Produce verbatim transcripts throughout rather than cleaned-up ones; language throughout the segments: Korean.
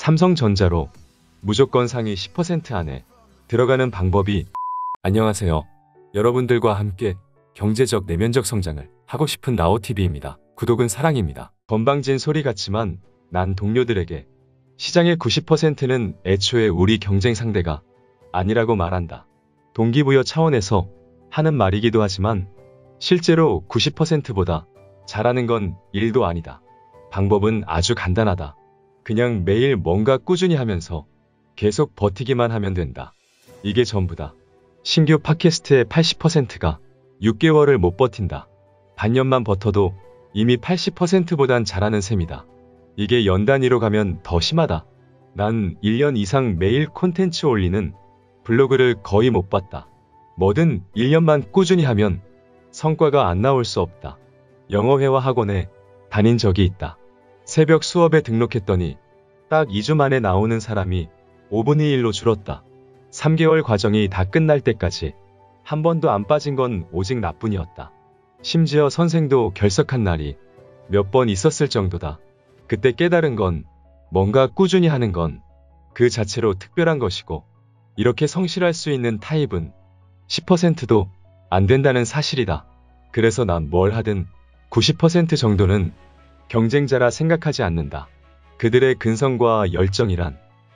삼성전자로 무조건 상위 십 퍼센트 안에 들어가는 방법이. 안녕하세요. 여러분들과 함께 경제적 내면적 성장을 하고 싶은 라오티비입니다. 구독은 사랑입니다. 건방진 소리 같지만 난 동료들에게 시장의 구십 퍼센트는 애초에 우리 경쟁 상대가 아니라고 말한다. 동기부여 차원에서 하는 말이기도 하지만 실제로 구십 퍼센트보다 잘하는 건 일도 아니다. 방법은 아주 간단하다. 그냥 매일 뭔가 꾸준히 하면서 계속 버티기만 하면 된다. 이게 전부다. 신규 팟캐스트의 팔십 퍼센트가 육 개월을 못 버틴다. 반년만 버텨도 이미 팔십 퍼센트보단 잘하는 셈이다. 이게 연 단위로 가면 더 심하다. 난 일 년 이상 매일 콘텐츠 올리는 블로그를 거의 못 봤다. 뭐든 일 년만 꾸준히 하면 성과가 안 나올 수 없다. 영어회화 학원에 다닌 적이 있다. 새벽 수업에 등록했더니 딱 이 주 만에 나오는 사람이 오분의 일로 줄었다. 삼 개월 과정이 다 끝날 때까지 한 번도 안 빠진 건 오직 나뿐이었다. 심지어 선생도 결석한 날이 몇 번 있었을 정도다. 그때 깨달은 건 뭔가 꾸준히 하는 건 그 자체로 특별한 것이고 이렇게 성실할 수 있는 타입은 십 퍼센트도 안 된다는 사실이다. 그래서 난 뭘 하든 구십 퍼센트 정도는 경쟁자라 생각하지 않는다. 그들의 근성과 열정이란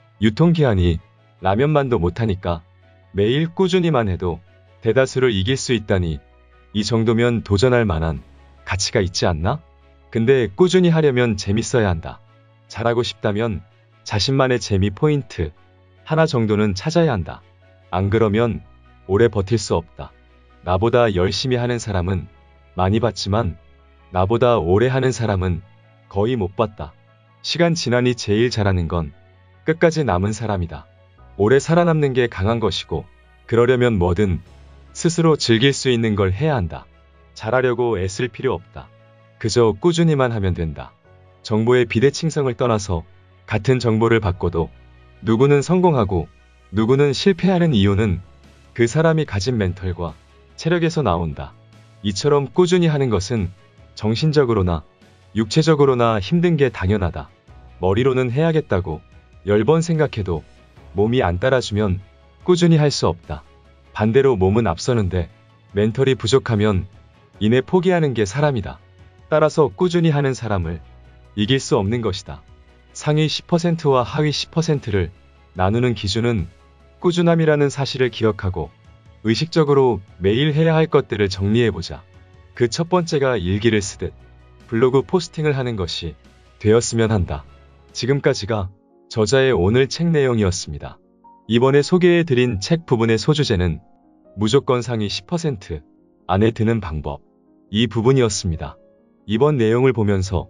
유통기한이 라면만도 못하니까 매일 꾸준히만 해도 대다수를 이길 수 있다니 이 정도면 도전할 만한 가치가 있지 않나? 근데 꾸준히 하려면 재밌어야 한다. 잘하고 싶다면 자신만의 재미 포인트 하나 정도는 찾아야 한다. 안 그러면 오래 버틸 수 없다. 나보다 열심히 하는 사람은 많이 봤지만 나보다 오래 하는 사람은 거의 못 봤다. 시간 지나니 제일 잘하는 건 끝까지 남은 사람이다. 오래 살아남는 게 강한 것이고 그러려면 뭐든 스스로 즐길 수 있는 걸 해야 한다. 잘하려고 애쓸 필요 없다. 그저 꾸준히만 하면 된다. 정보의 비대칭성을 떠나서 같은 정보를 바꿔도 누구는 성공하고 누구는 실패하는 이유는 그 사람이 가진 멘털과 체력에서 나온다. 이처럼 꾸준히 하는 것은 정신적으로나 육체적으로나 힘든 게 당연하다. 머리로는 해야겠다고 열 번 생각해도 몸이 안 따라주면 꾸준히 할 수 없다. 반대로 몸은 앞서는데 멘털이 부족하면 이내 포기하는 게 사람이다. 따라서 꾸준히 하는 사람을 이길 수 없는 것이다. 상위 십 퍼센트와 하위 십 퍼센트를 나누는 기준은 꾸준함이라는 사실을 기억하고 의식적으로 매일 해야 할 것들을 정리해보자. 그 첫 번째가 일기를 쓰듯 블로그 포스팅을 하는 것이 되었으면 한다. 지금까지가 저자의 오늘 책 내용이었습니다. 이번에 소개해드린 책 부분의 소주제는 무조건 상위 십 퍼센트 안에 드는 방법 이 부분이었습니다. 이번 내용을 보면서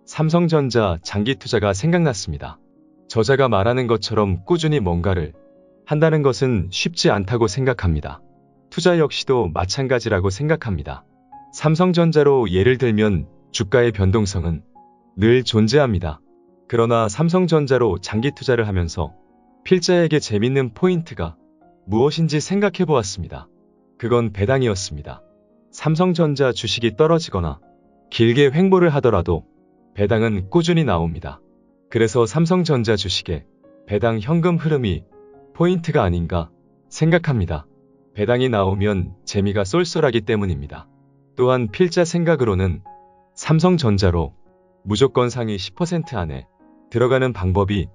삼성전자 장기 투자가 생각났습니다. 저자가 말하는 것처럼 꾸준히 뭔가를 한다는 것은 쉽지 않다고 생각합니다. 투자 역시도 마찬가지라고 생각합니다. 삼성전자로 예를 들면 주가의 변동성은 늘 존재합니다. 그러나 삼성전자로 장기 투자를 하면서 필자에게 재밌는 포인트가 무엇인지 생각해 보았습니다. 그건 배당이었습니다. 삼성전자 주식이 떨어지거나 길게 횡보를 하더라도 배당은 꾸준히 나옵니다. 그래서 삼성전자 주식의 배당 현금 흐름이 포인트가 아닌가 생각합니다. 배당이 나오면 재미가 쏠쏠하기 때문입니다. 또한 필자 생각으로는 삼성전자로 무조건 상위 십 퍼센트 안에 들어가는 방법이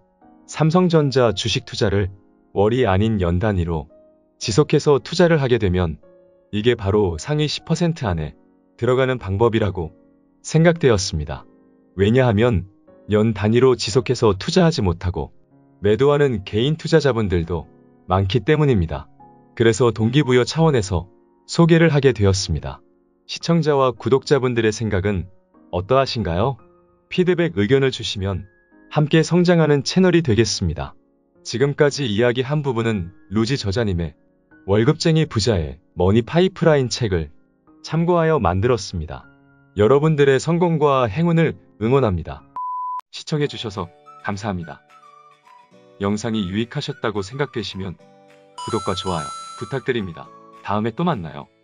삼성전자 주식 투자를 월이 아닌 연 단위로 지속해서 투자를 하게 되면 이게 바로 상위 십 퍼센트 안에 들어가는 방법이라고 생각되었습니다. 왜냐하면 연 단위로 지속해서 투자하지 못하고 매도하는 개인 투자자분들도 많기 때문입니다. 그래서 동기부여 차원에서 소개를 하게 되었습니다. 시청자와 구독자분들의 생각은 어떠하신가요? 피드백 의견을 주시면 함께 성장하는 채널이 되겠습니다. 지금까지 이야기한 부분은 루지 저자님의 월급쟁이 부자의 머니 파이프라인 책을 참고하여 만들었습니다. 여러분들의 성공과 행운을 응원합니다. 시청해주셔서 감사합니다. 영상이 유익하셨다고 생각되시면 구독과 좋아요 부탁드립니다. 다음에 또 만나요.